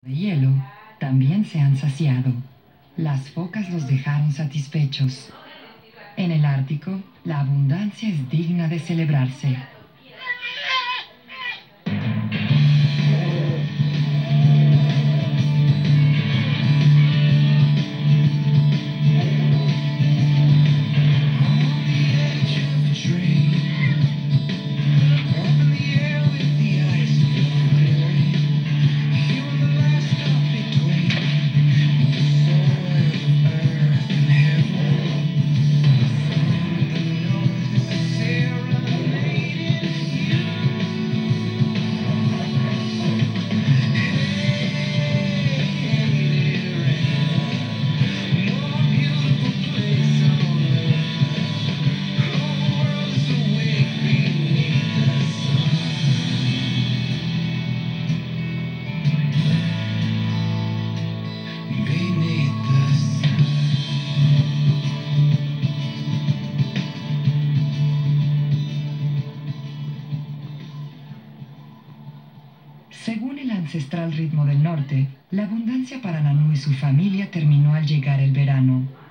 De hielo también se han saciado. Las focas los dejaron satisfechos. En el Ártico, la abundancia es digna de celebrarse. Según el ancestral ritmo del norte, la abundancia para Nanú y su familia terminó al llegar el verano.